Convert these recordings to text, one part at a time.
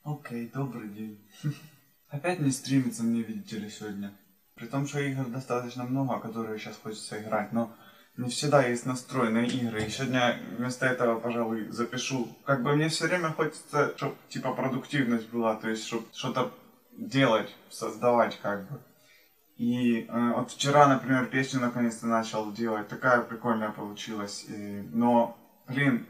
Окей, добрый день. Опять не стримится мне, видите ли, сегодня. При том, что игр достаточно много, которые сейчас хочется играть, но не всегда есть настрой на игры. И сегодня вместо этого, пожалуй, запишу. Как бы мне все время хочется, чтобы типа продуктивность была, то есть чтобы что-то делать, создавать как бы. И вот вчера, например, песню наконец-то начал делать. Такая прикольная получилась. Но, блин,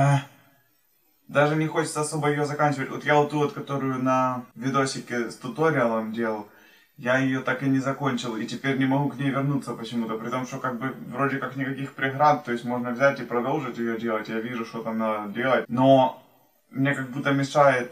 даже не хочется особо ее заканчивать. Вот я вот ту вот, которую на видосике с туториалом делал, я ее так и не закончил, и теперь не могу к ней вернуться почему-то. При том, что как бы вроде как никаких преград, то есть можно взять и продолжить ее делать, я вижу, что там надо делать. Но мне как будто мешает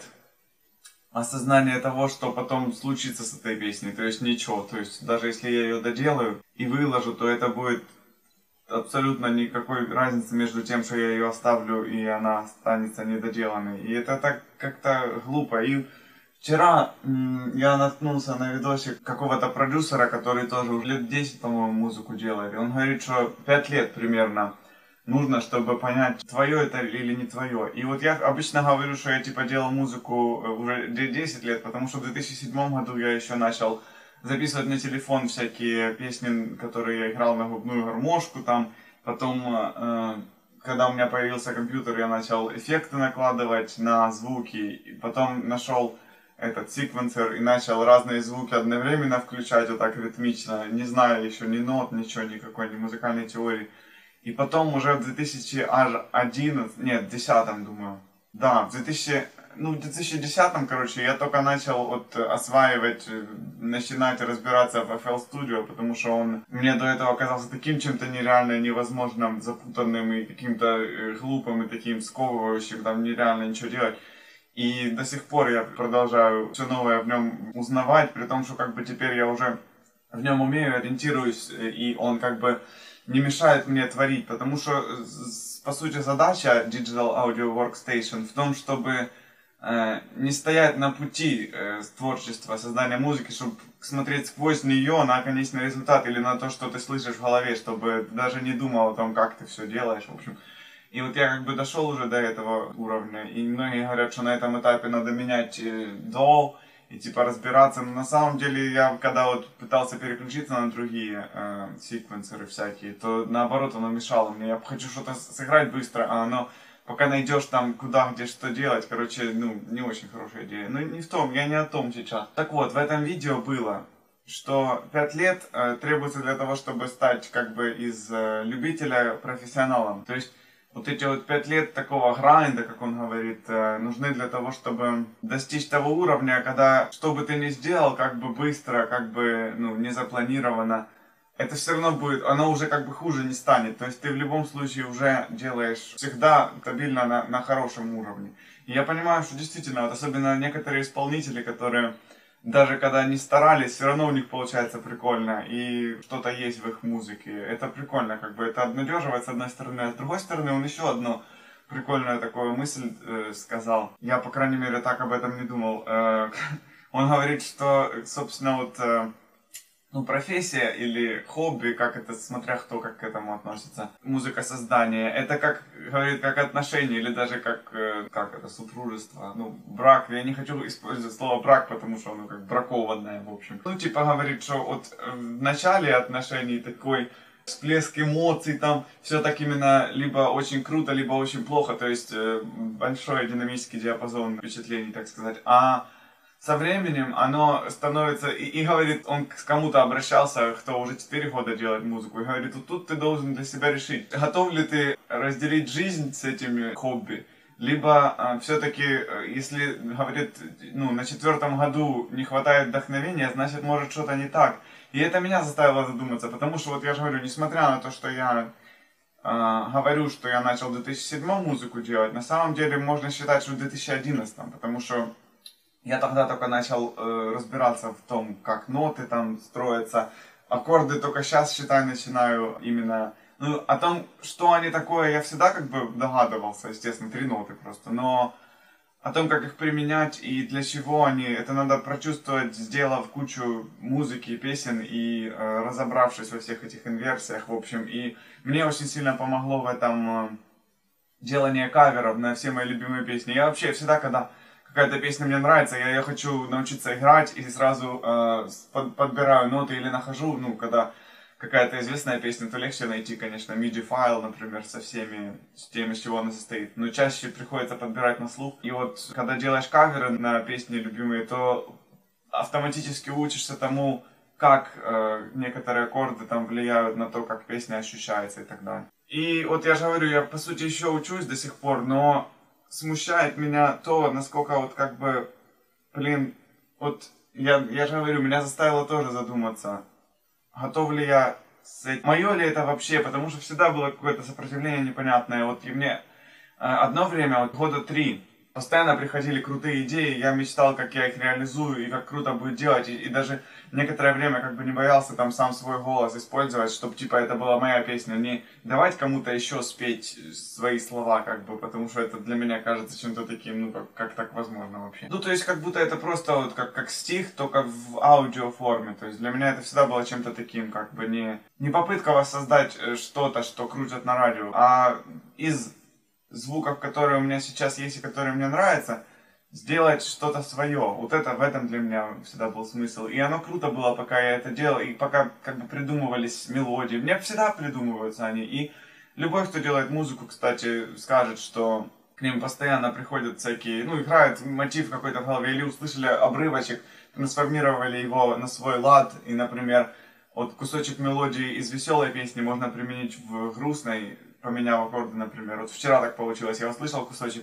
осознание того, что потом случится с этой песней. То есть ничего. То есть даже если я ее доделаю и выложу, то это будет абсолютно никакой разницы между тем, что я ее оставлю и она останется недоделанной. И это так как-то глупо. И вчера я наткнулся на видосик какого-то продюсера, который тоже уже лет 10, по-моему, музыку делает. И он говорит, что 5 лет примерно нужно, чтобы понять, твое это или не твое. И вот я обычно говорю, что я типа делал музыку уже 10 лет, потому что в 2007 году я еще начал записывать на телефон всякие песни, которые я играл на губную гармошку там. Потом, когда у меня появился компьютер, я начал эффекты накладывать на звуки. И потом нашел этот секвенсор и начал разные звуки одновременно включать вот так ритмично, не зная еще ни нот, ничего, никакой ни музыкальной теории. И потом уже в 2011, нет, в 2010, думаю, да, в 2010, короче, я только начал вот осваивать, начинать разбираться в FL Studio, потому что он мне до этого казался таким чем-то нереально невозможным, запутанным и каким-то глупым и таким сковывающим, там нереально ничего делать. И до сих пор я продолжаю все новое в нем узнавать, при том, что как бы теперь я уже в нем умею, ориентируюсь, и он как бы не мешает мне творить, потому что, по сути, задача Digital Audio Workstation в том, чтобы не стоять на пути творчества, создания музыки, чтобы смотреть сквозь нее на конечный результат или на то, что ты слышишь в голове, чтобы даже не думал о том, как ты все делаешь, в общем. И вот я как бы дошел уже до этого уровня, и многие говорят, что на этом этапе надо менять DAW и типа разбираться. Но на самом деле я когда вот пытался переключиться на другие секвенсоры всякие, то наоборот оно мешало мне. Я хочу что-то сыграть быстро, а оно пока найдешь там куда, где что делать, короче, ну, не очень хорошая идея. Ну, не в том, я не о том сейчас. Так вот, в этом видео было, что 5 лет требуется для того, чтобы стать как бы из любителя профессионалом. То есть вот эти вот 5 лет такого грайнда, как он говорит, нужны для того, чтобы достичь того уровня, когда, что бы ты ни сделал, как бы быстро, как бы, ну, не запланировано, это все равно будет, оно уже как бы хуже не станет. То есть ты в любом случае уже делаешь всегда стабильно на хорошем уровне. И я понимаю, что действительно, вот особенно некоторые исполнители, которые даже когда они старались, все равно у них получается прикольно, и что-то есть в их музыке. Это прикольно, как бы это обнадеживает с одной стороны, а с другой стороны он еще одну прикольную такую мысль сказал. Я, по крайней мере, так об этом не думал. Он говорит, что, собственно, вот ну, профессия или хобби, как это, смотря кто как к этому относится, музыка создания, это как, говорит, как отношения или даже как это, супружество, ну, брак, я не хочу использовать слово брак, потому что оно как бракованное, в общем. Ну, типа, говорит, что вот в начале отношений такой всплеск эмоций, там все так именно либо очень круто, либо очень плохо, то есть большой динамический диапазон впечатлений, так сказать, а со временем оно становится, и говорит, он к кому-то обращался, кто уже 4 года делает музыку, и говорит, вот тут ты должен для себя решить, готов ли ты разделить жизнь с этими хобби, либо все-таки, если, говорит, ну, на 4-м году не хватает вдохновения, значит, может, что-то не так. И это меня заставило задуматься, потому что, вот я же говорю, несмотря на то, что я говорю, что я начал в 2007 музыку делать, на самом деле можно считать, что в 2011, потому что я тогда только начал разбираться в том, как ноты там строятся. Аккорды только сейчас, считай, начинаю именно... Ну, о том, что они такое, я всегда как бы догадывался, естественно, 3 ноты просто. Но о том, как их применять и для чего они, это надо прочувствовать, сделав кучу музыки и песен и разобравшись во всех этих инверсиях, в общем. И мне очень сильно помогло в этом делание каверов на все мои любимые песни. Я вообще всегда, когда какая-то песня мне нравится, я хочу научиться играть, и сразу подбираю ноты или нахожу, ну, когда какая-то известная песня, то легче найти, конечно, MIDI-файл, например, с тем, из чего она состоит. Но чаще приходится подбирать на слух. И вот, когда делаешь каверы на песни любимые, то автоматически учишься тому, как некоторые аккорды там влияют на то, как песня ощущается и так далее. И вот я же говорю, я по сути еще учусь до сих пор, но смущает меня то, насколько вот как бы, блин, вот я же говорю, меня заставило тоже задуматься, готов ли я с этим, мое ли это вообще, потому что всегда было какое-то сопротивление непонятное. Вот и мне одно время, вот года 3, постоянно приходили крутые идеи, я мечтал, как я их реализую и как круто будет делать, и даже некоторое время как бы не боялся там сам свой голос использовать, чтобы типа это была моя песня, не давать кому-то еще спеть свои слова, как бы, потому что это для меня кажется чем-то таким, ну как так возможно вообще. Ну то есть как будто это просто вот как стих, только в аудиоформе, то есть для меня это всегда было чем-то таким, как бы не попытка воссоздать что-то, что крутят на радио, а из звуков, которые у меня сейчас есть и которые мне нравятся, сделать что-то свое. Вот это в этом для меня всегда был смысл. И оно круто было, пока я это делал, и пока как бы придумывались мелодии. Мне всегда придумываются они. И любой, кто делает музыку, кстати, скажет, что к ним постоянно приходят всякие, ну, играют мотив какой-то в голове, или услышали обрывочек, трансформировали его на свой лад, и, например, вот кусочек мелодии из веселой песни можно применить в грустной, поменяв аккорды, например. Вот вчера так получилось, я услышал кусочек,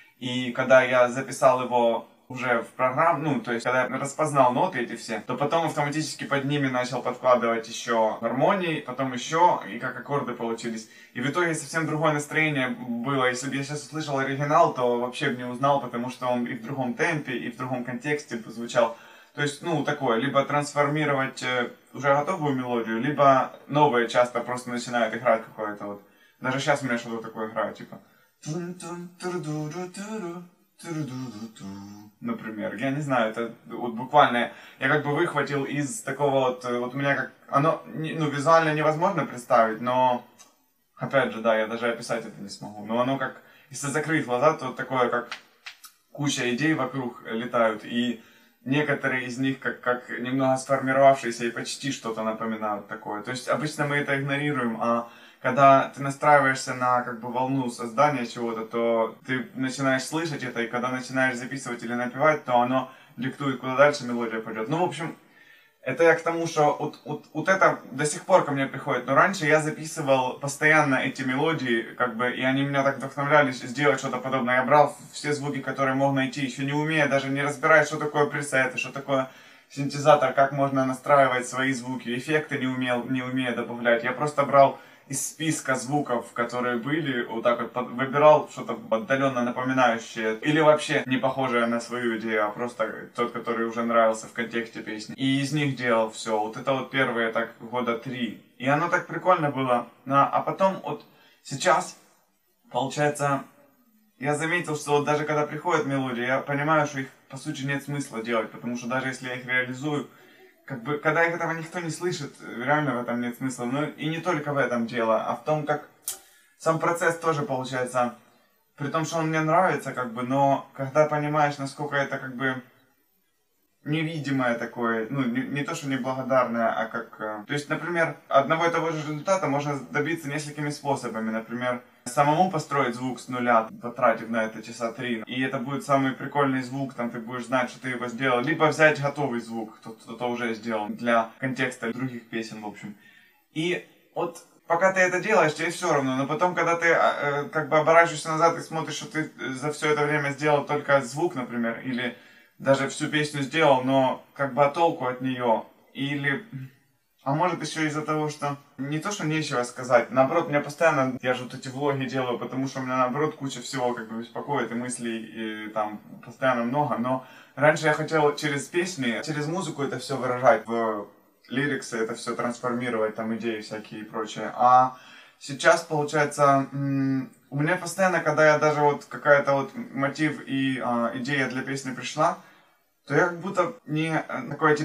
и когда я записал его уже в программу, ну, то есть, когда я распознал ноты эти все, то потом автоматически под ними начал подкладывать еще гармонии, потом еще, и как аккорды получились. И в итоге совсем другое настроение было. Если бы я сейчас услышал оригинал, то вообще бы не узнал, потому что он и в другом темпе, и в другом контексте звучал. То есть, ну, такое, либо трансформировать уже готовую мелодию, либо новые часто просто начинают играть какое-то вот. Даже сейчас у меня что-то такое играет, типа. Например, я не знаю, это вот буквально я как бы выхватил из такого вот у меня как, оно, ну, визуально невозможно представить, но, опять же, да, я даже описать это не смогу, но оно как, если закрыть глаза, то такое, как куча идей вокруг летают, и некоторые из них как немного сформировавшиеся и почти что-то напоминают такое. То есть обычно мы это игнорируем, а когда ты настраиваешься на как бы волну создания чего-то, то ты начинаешь слышать это, и когда начинаешь записывать или напевать, то оно диктует, куда дальше мелодия пойдет. Ну, в общем, это я к тому, что вот это до сих пор ко мне приходит. Но раньше я записывал постоянно эти мелодии, как бы, и они меня так вдохновляли сделать что-то подобное. Я брал все звуки, которые мог найти, еще не умея, даже не разбирая, что такое пресеты, что такое синтезатор, как можно настраивать свои звуки, эффекты не умея добавлять. Я просто брал из списка звуков, которые были, вот так вот выбирал что-то отдаленно напоминающее или вообще не похожее на свою идею, а просто тот, который уже нравился в контексте песни. И из них делал все. Вот это вот первые так года 3. И оно так прикольно было. А потом вот сейчас, получается, я заметил, что вот даже когда приходят мелодии, я понимаю, что их по сути нет смысла делать, потому что даже если я их реализую, как бы, когда этого никто не слышит, реально в этом нет смысла. Ну и не только в этом дело, а в том, как сам процесс тоже получается, при том, что он мне нравится, как бы, но когда понимаешь, насколько это как бы невидимое такое, ну не то, что неблагодарное, а как... То есть, например, одного и того же результата можно добиться несколькими способами. Например, самому построить звук с нуля, потратив на это часа 3. И это будет самый прикольный звук, там ты будешь знать, что ты его сделал. Либо взять готовый звук, кто-то уже сделал, для контекста других песен, в общем. И вот пока ты это делаешь, тебе все равно. Но потом, когда ты как бы оборачиваешься назад и смотришь, что ты за все это время сделал только звук, например, или даже всю песню сделал, но как бы толку от нее. Или... А может еще из-за того, что не то, что нечего сказать, наоборот, меня постоянно, я же вот эти влоги делаю, потому что у меня наоборот куча всего как бы беспокоит, и мыслей, и там постоянно много, но раньше я хотел через песни, через музыку это все выражать, в лириксы это все трансформировать, там идеи всякие и прочее, а сейчас, получается, у меня постоянно, когда я даже вот какая-то вот мотив и идея для песни пришла, то я как будто не такое типа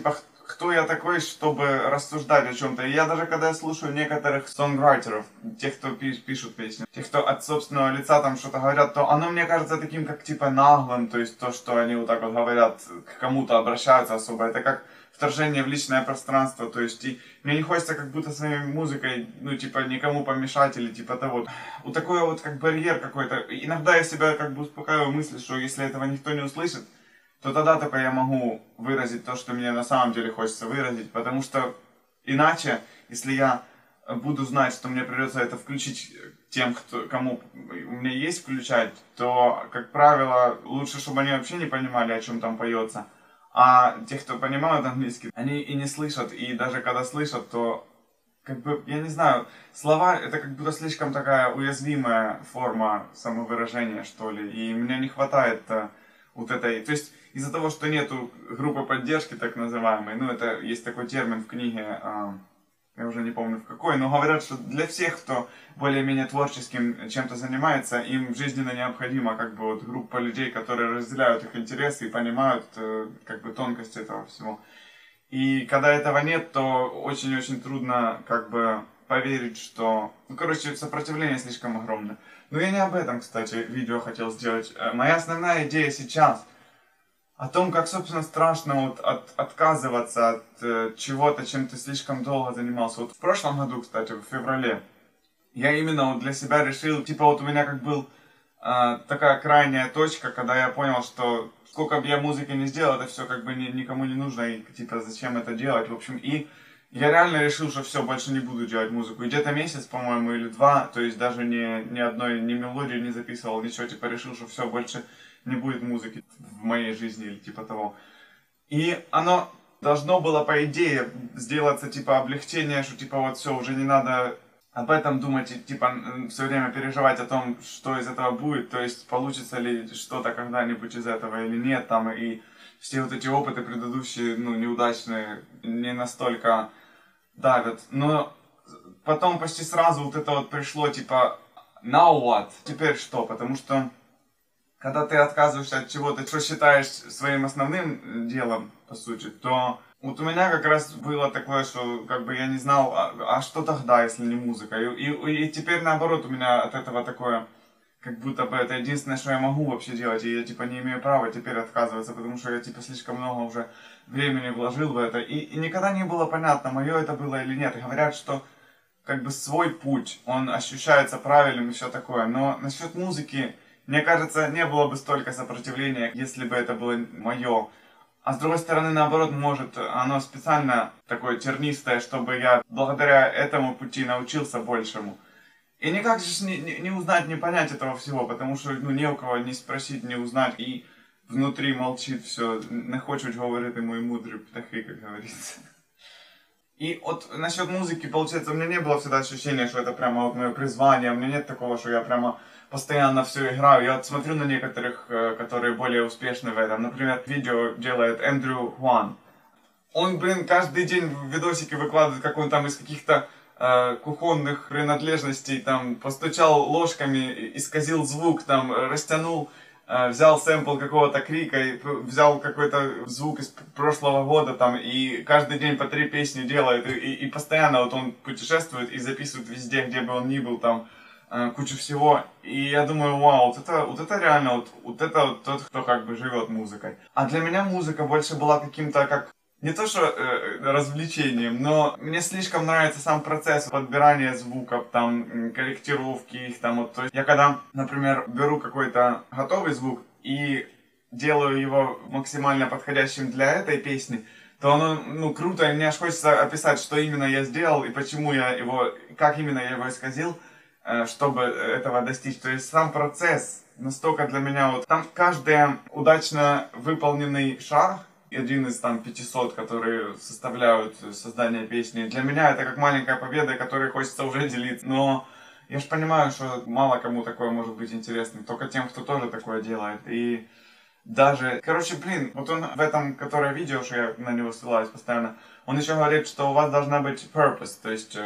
кто я такой, чтобы рассуждать о чем-то. И я даже когда я слушаю некоторых сонграйтеров, тех, кто пишут песни, тех, кто от собственного лица там что-то говорят, то оно мне кажется таким, как типа наглым, то есть то, что они вот так вот говорят, к кому-то обращаются особо, это как вторжение в личное пространство, то есть и мне не хочется как будто своей музыкой, ну типа никому помешать или типа того. Вот такой вот как барьер какой-то. Иногда я себя как бы успокаиваю мыслью, что если этого никто не услышит, то тогда только я могу выразить то, что мне на самом деле хочется выразить, потому что иначе, если я буду знать, что мне придется это включить тем, кому у меня есть включать, то, как правило, лучше, чтобы они вообще не понимали, о чем там поется. А те, кто понимают английский, они и не слышат, и даже когда слышат, то, как бы, я не знаю, слова это как будто слишком такая уязвимая форма самовыражения, что ли, и мне не хватает вот этой, то есть из-за того, что нету группы поддержки, так называемой, ну это есть такой термин в книге, я уже не помню в какой, но говорят, что для всех, кто более-менее творческим чем-то занимается, им жизненно необходима как бы вот группа людей, которые разделяют их интересы и понимают как бы тонкости этого всего. И когда этого нет, то очень-очень трудно как бы поверить, что... Ну, короче, сопротивление слишком огромное. Но я не об этом, кстати, видео хотел сделать. Моя основная идея сейчас о том, как, собственно, страшно вот отказываться от чего-то, чем ты слишком долго занимался. Вот в прошлом году, кстати, в феврале, я именно вот для себя решил, типа вот у меня как был такая крайняя точка, когда я понял, что сколько бы я музыки не сделал, это все как бы никому не нужно, и типа зачем это делать, в общем, и я реально решил, что все, больше не буду делать музыку. И где-то месяц, по-моему, или два, то есть даже ни одной, ни мелодии не записывал, ничего, типа решил, что все, больше не будет музыки в моей жизни или типа того. И оно должно было, по идее, сделаться типа облегчение, что типа вот все, уже не надо об этом думать и типа все время переживать о том, что из этого будет, то есть получится ли что-то когда-нибудь из этого или нет, там, и все вот эти опыты предыдущие, ну, неудачные, не настолько давят. Но потом почти сразу вот это вот пришло, типа, now what? Теперь что? Потому что когда ты отказываешься от чего-то, что считаешь своим основным делом, по сути, то вот у меня как раз было такое, что как бы я не знал, а что тогда, если не музыка. И теперь наоборот у меня от этого такое, как будто бы это единственное, что я могу вообще делать, и я типа не имею права теперь отказываться, потому что я типа слишком много уже времени вложил в это. И никогда не было понятно, мое это было или нет. И говорят, что как бы свой путь, он ощущается правильным и все такое. Но насчет музыки, мне кажется, не было бы столько сопротивления, если бы это было мое. А с другой стороны, наоборот, может, оно специально такое тернистое, чтобы я благодаря этому пути научился большему. И никак же не узнать, не понять этого всего, потому что ну, не у кого не спросить, не узнать. И внутри молчит все. Не хочуть говорити мої мудрі птахи, как говорится. И вот насчет музыки, получается, у меня не было всегда ощущения, что это прямо вот мое призвание. У меня нет такого, что я прямо постоянно все играю. Я вот смотрю на некоторых, которые более успешны в этом. Например, видео делает Эндрю Хуан. Он, блин, каждый день видосики выкладывает, как он там из каких-то кухонных принадлежностей там постучал ложками, исказил звук, там растянул, взял сэмпл какого-то крика, и взял какой-то звук из прошлого года там, и каждый день по 3 песни делает, и постоянно вот он путешествует и записывает везде, где бы он ни был, там, кучу всего. И я думаю, вау, вот это реально, вот это вот тот, кто как бы живет музыкой. А для меня музыка больше была каким-то как не то что развлечением, но мне слишком нравится сам процесс подбирания звуков, там, корректировки их, там, вот, то есть я когда, например, беру какой-то готовый звук и делаю его максимально подходящим для этой песни, то оно, ну, круто, и мне аж хочется описать, что именно я сделал и почему я его, как именно я его исказил, чтобы этого достичь. То есть сам процесс настолько для меня, вот, там каждый удачно выполненный шаг, один из там 500, которые составляют создание песни. Для меня это как маленькая победа, которой хочется уже делиться. Но я же понимаю, что мало кому такое может быть интересным. Только тем, кто тоже такое делает. И даже, короче, блин, вот он в этом, которое видео, что я на него ссылаюсь постоянно, он еще говорит, что у вас должна быть purpose, то есть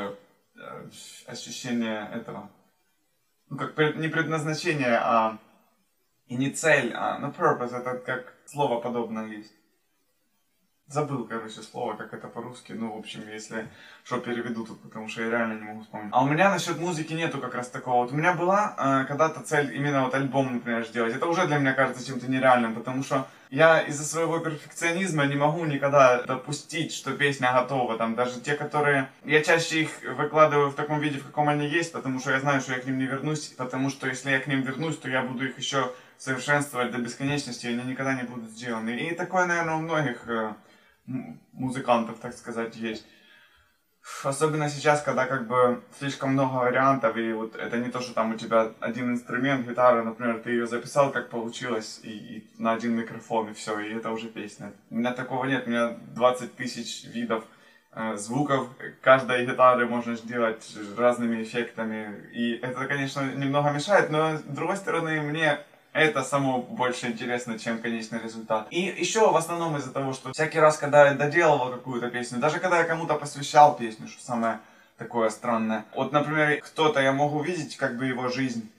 ощущение этого. Ну, как не предназначение, а и не цель, а ну, purpose, это как слово подобное есть. Забыл, короче, слово, как это по-русски. Ну, в общем, если что, переведу тут, потому что я реально не могу вспомнить. А у меня насчет музыки нету как раз такого. Вот у меня была когда-то цель именно вот альбом, например, сделать. Это уже для меня кажется чем-то нереальным, потому что я из-за своего перфекционизма не могу никогда допустить, что песня готова. Там даже те, которые... Я чаще их выкладываю в таком виде, в каком они есть, потому что я знаю, что я к ним не вернусь. Потому что если я к ним вернусь, то я буду их еще совершенствовать до бесконечности, и они никогда не будут сделаны. И такое, наверное, у многих музыкантов, так сказать, есть. Особенно сейчас, когда как бы слишком много вариантов, и вот это не то, что там у тебя один инструмент, гитара, например, ты ее записал, как получилось, и на один микрофон, и все, и это уже песня. У меня такого нет, у меня 20 тысяч видов звуков, каждой гитары можно сделать разными эффектами, и это, конечно, немного мешает, но с другой стороны, мне это само больше интересно, чем конечный результат. И еще в основном из-за того, что всякий раз, когда я доделывал какую-то песню, даже когда я кому-то посвящал песню, что самое такое странное. Вот, например, кто-то, я могу видеть как бы его жизнь,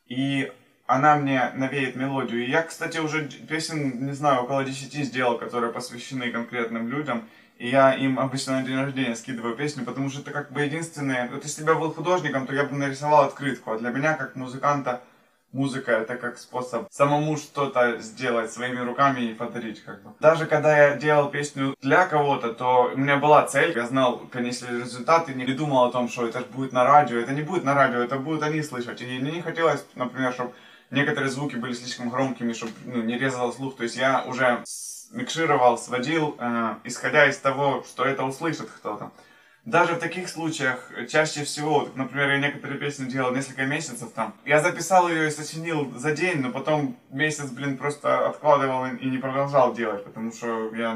и она мне навеет мелодию. И я, кстати, уже песен, не знаю, около 10 сделал, которые посвящены конкретным людям. И я им обычно на день рождения скидываю песню, потому что это как бы единственное... Вот если бы я был художником, то я бы нарисовал открытку. А для меня, как музыканта, музыка это как способ самому что-то сделать своими руками и подарить как бы. Даже когда я делал песню для кого-то, то у меня была цель, я знал конечный результат и не думал о том, что это будет на радио. Это не будет на радио, это будут они слышать. И мне не хотелось, например, чтобы некоторые звуки были слишком громкими, чтобы не резало слух. То есть я уже микшировал, сводил, исходя из того, что это услышит кто-то. Даже в таких случаях, чаще всего, вот, например, я некоторые песни делал несколько месяцев там, я записал ее и сочинил за день, но потом месяц, просто откладывал и не продолжал делать, потому что я,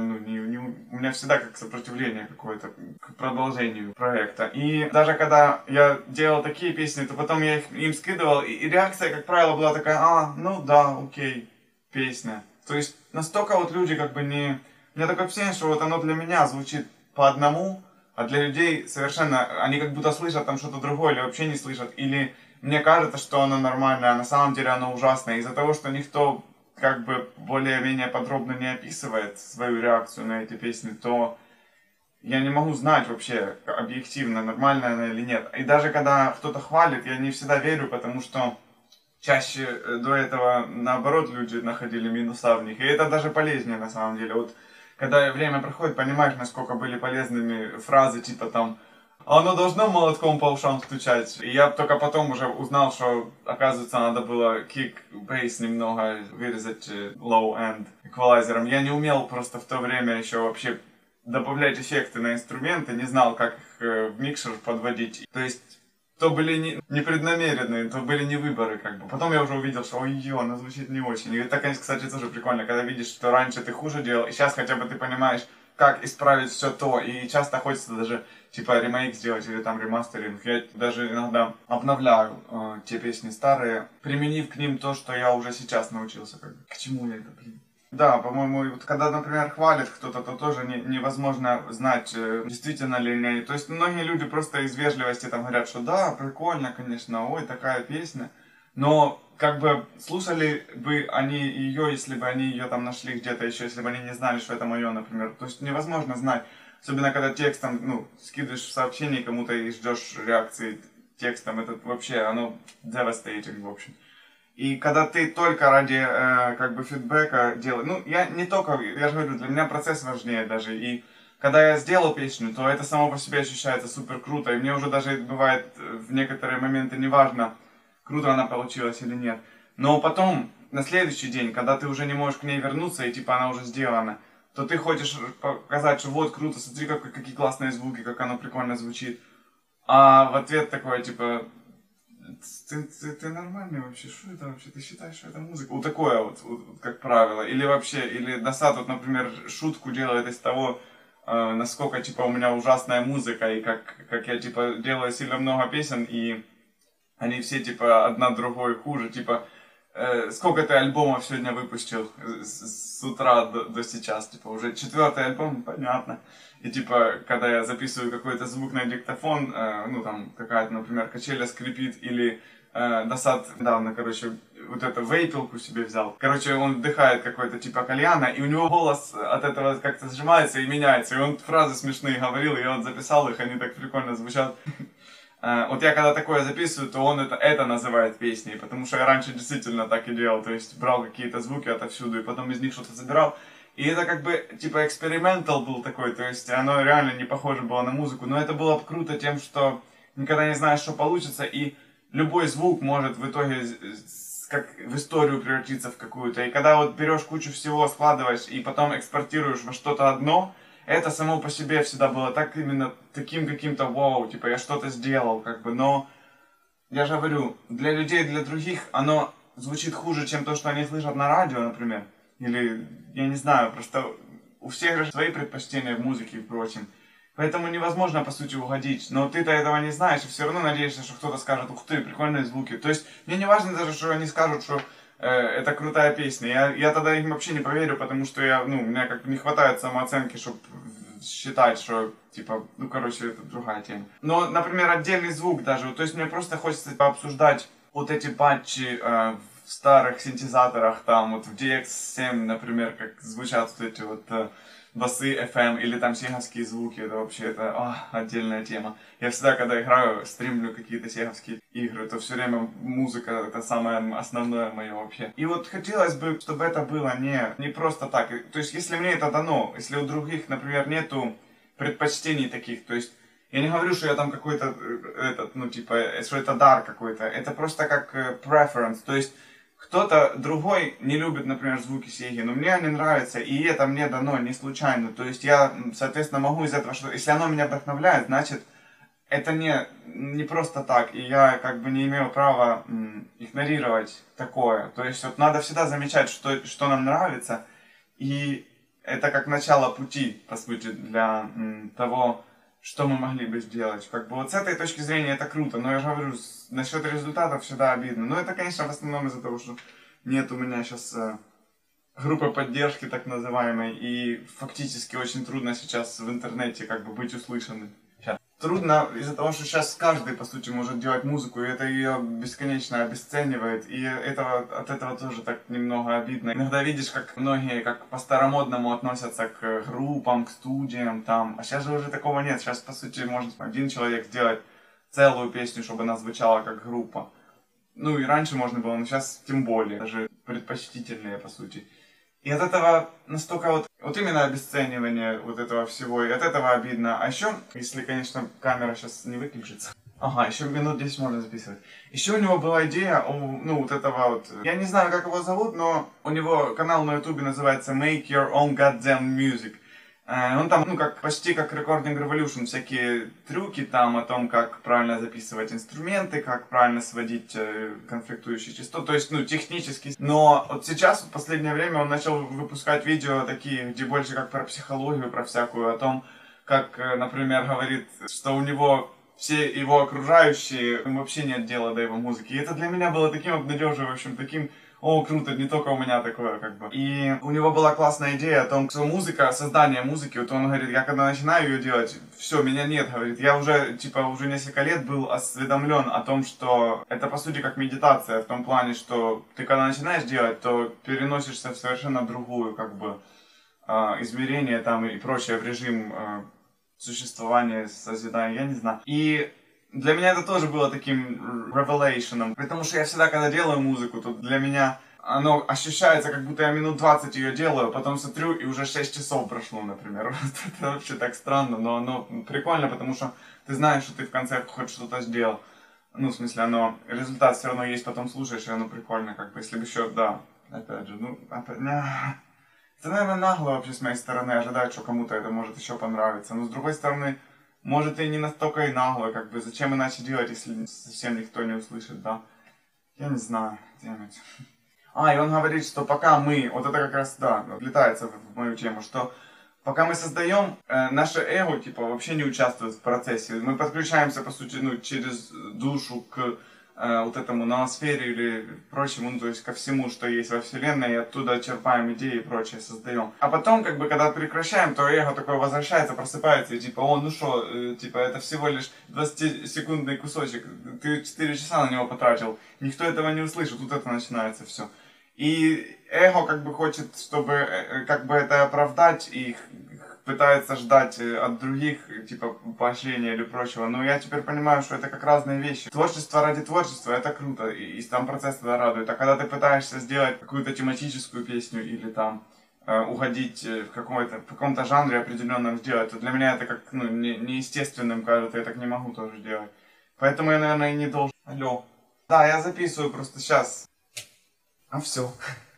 у меня всегда как сопротивление какое-то к продолжению проекта. И даже когда я делал такие песни, то потом я им скидывал, и реакция, как правило, была такая, ну да, окей, песня. То есть настолько вот люди как бы не... У меня такое впечатление, что вот оно для меня звучит по одному, а для людей совершенно, они как будто слышат там что-то другое или вообще не слышат. Или мне кажется, что оно нормальное, а на самом деле оно ужасное. Из-за того, что никто как бы более-менее подробно не описывает свою реакцию на эти песни, то я не могу знать вообще объективно, нормальная она или нет. И даже когда кто-то хвалит, я не всегда верю, потому что чаще до этого наоборот люди находили минуса в них. И это даже полезнее на самом деле. Вот когда время проходит, понимаешь, насколько были полезными фразы, типа там «оно должно молотком по ушам стучать». И я только потом уже узнал, что, оказывается, надо было kick, bass немного вырезать low-end эквалайзером. Я не умел просто в то время еще вообще добавлять эффекты на инструменты, не знал, как их в микшер подводить. То есть то были непреднамеренные, то были не выборы, как бы. Потом я уже увидел, что ой, она звучит не очень. И это, конечно, кстати, тоже прикольно, когда видишь, что раньше ты хуже делал, и сейчас хотя бы ты понимаешь, как исправить все то. И часто хочется даже, типа, ремейк сделать или там ремастеринг. Я даже иногда обновляю те песни старые, применив к ним то, что я уже сейчас научился. Как бы. К чему я это, блин? Да, по-моему, вот когда, например, хвалит кто-то, то тоже невозможно знать, действительно ли не. То есть многие люди просто из вежливости там говорят, что да, прикольно, конечно, ой, такая песня. Но как бы слушали бы они ее, если бы они ее там нашли где-то еще, если бы они не знали, что это мое, например. То есть невозможно знать. Особенно когда текстом, скидываешь в сообщение кому-то и ждешь реакции текстом. Это вообще, оно devastating, в общем. И когда ты только ради как бы фидбэка делаешь, я не только, я же говорю, для меня процесс важнее даже. И когда я сделал песню, то это само по себе ощущается супер круто. И мне уже даже бывает в некоторые моменты неважно, круто она получилась или нет. Но потом, на следующий день, когда ты уже не можешь к ней вернуться, и типа она уже сделана, то ты хочешь показать, что вот круто, смотри, какие классные звуки, как оно прикольно звучит. А в ответ такое, типа... Ты нормальный вообще? Что это вообще? Ты считаешь, что это музыка? Вот такое вот, как правило. Или вообще, или Досад, вот, например, шутку делает из того, насколько, типа, у меня ужасная музыка, и как я, типа, делаю сильно много песен, и они все, типа, одна другой хуже, типа, сколько ты альбомов сегодня выпустил с утра до сейчас, типа, уже 4-й альбом, понятно. И типа, когда я записываю какой-то звук на диктофон, там какая-то, например, качеля скрипит, или Досад недавно, вот эту вейпилку себе взял. Короче, он вдыхает какой-то типа кальяна, и у него голос от этого как-то сжимается и меняется. И он фразы смешные говорил, и я вот записал их, они так прикольно звучат. Вот я когда такое записываю, то он это называет песней, потому что я раньше действительно так и делал, то есть брал какие-то звуки отовсюду и потом из них что-то забирал. И это как бы типа экспериментал был такой, то есть оно реально не похоже было на музыку, но это было круто тем, что никогда не знаешь, что получится, и любой звук может в итоге как в историю превратиться в какую-то. И когда вот берешь кучу всего, складываешь и потом экспортируешь во что-то одно, это само по себе всегда было так именно таким каким-то вау, типа я что-то сделал, как бы, но я же говорю, для людей, для других оно звучит хуже, чем то, что они слышат на радио, например, или, я не знаю, просто у всех же свои предпочтения в музыке и прочем, поэтому невозможно, по сути, угодить, но ты-то этого не знаешь, и все равно надеешься, что кто-то скажет, ух ты, прикольные звуки, то есть мне не важно даже, что они скажут, что это крутая песня. Я тогда им вообще не поверю, потому что у меня как бы не хватает самооценки, чтобы считать, что, типа, ну, короче, это другая тема. Но, например, отдельный звук даже, то есть мне просто хочется пообсуждать вот эти патчи в старых синтезаторах, там, вот в DX7, например, как звучат вот эти вот басы FM или там сеговские звуки, это вообще отдельная тема. Я всегда, когда играю, стримлю какие-то сеговские игры, то все время музыка это самое основное мое вообще. И вот хотелось бы, чтобы это было не просто так. То есть, если мне это дано, если у других, например, нету предпочтений таких, то есть, я не говорю, что я там какой-то, что это дар какой-то, это просто как preference, то есть, кто-то другой не любит, например, звуки Сеги, но мне они нравятся, и это мне дано не случайно. То есть я, соответственно, могу из этого что-то... Если оно меня вдохновляет, значит, это не просто так, и я как бы не имею права игнорировать такое. То есть вот надо всегда замечать, что нам нравится, и это как начало пути, по сути, для того, что мы могли бы сделать. Как бы вот с этой точки зрения это круто, но я же говорю, насчет результатов всегда обидно. Но это, конечно, в основном из-за того, что нет у меня сейчас группы поддержки, так называемой, и фактически очень трудно сейчас в интернете как бы быть услышанным. Трудно из-за того, что сейчас каждый, по сути, может делать музыку, и это ее бесконечно обесценивает, и от этого тоже так немного обидно. Иногда видишь, как многие как по-старомодному относятся к группам, к студиям, там, а сейчас же уже такого нет, сейчас, по сути, может один человек сделать целую песню, чтобы она звучала как группа. Ну и раньше можно было, но сейчас тем более, даже предпочтительнее, по сути. И от этого настолько вот именно обесценивание вот этого всего, и от этого обидно. А еще, если, конечно, камера сейчас не выключится. Ага, еще минут 10 можно записывать. Еще у него была идея, вот этого вот, я не знаю, как его зовут, но у него канал на ютубе называется Make Your Own Goddamn Music. Он там, как почти как Recording Revolution, всякие трюки там о том, как правильно записывать инструменты, как правильно сводить конфликтующие частоты, то есть, технически. Но вот сейчас, в последнее время, он начал выпускать видео такие, где больше как про психологию, про всякую, о том, как, например, говорит, что у него все его окружающие, им вообще нет дела до его музыки. И это для меня было таким обнадеживающим, таким... О, круто, не только у меня такое, как бы. И у него была классная идея о том, что музыка, создание музыки, вот он говорит, я когда начинаю ее делать, все, меня нет, говорит, я уже несколько лет был осведомлен о том, что это по сути как медитация, в том плане, что ты когда начинаешь делать, то переносишься в совершенно другую, как бы, измерение там и прочее в режим существования, созидания, я не знаю. И для меня это тоже было таким revelation'ом, потому что я всегда, когда делаю музыку, то для меня оно ощущается, как будто я минут 20 ее делаю, потом смотрю, и уже 6 часов прошло, например. Это вообще так странно, но оно прикольно, потому что ты знаешь, что ты в конце хоть что-то сделал. Ну, в смысле, результат все равно есть, потом слушаешь, и оно прикольно, как бы, если бы еще, да, опять же, это, наверное, нагло вообще с моей стороны ожидать, что кому-то это может еще понравиться, но с другой стороны, может и не настолько и нагло, как бы, зачем иначе делать, если совсем никто не услышит, да? Я не знаю, демать. И он говорит, что пока мы, вот это как раз, да, влетается в мою тему, что пока мы создаем, наше эго, вообще не участвует в процессе. Мы подключаемся, по сути, через душу к вот этому ноосфере или прочему, ну, то есть ко всему, что есть во вселенной, и оттуда черпаем идеи и прочее, создаем. А потом, как бы, когда прекращаем, то эго такое возвращается, просыпается, и типа, о, ну что, типа, это всего лишь 20-секундный кусочек, ты 4 часа на него потратил, никто этого не услышит, тут это начинается все. И эго как бы хочет, чтобы как бы это оправдать, и пытается ждать от других, типа, поощрения или прочего. Но я теперь понимаю, что это как разные вещи. Творчество ради творчества, это круто, и сам процесс это радует. А когда ты пытаешься сделать какую-то тематическую песню или там угодить в каком-то жанре определенном сделать, то для меня это как, ну, неестественным кажется, я так не могу тоже делать. Поэтому я, наверное, и не должен. Алло. Да, я записываю просто сейчас. А все.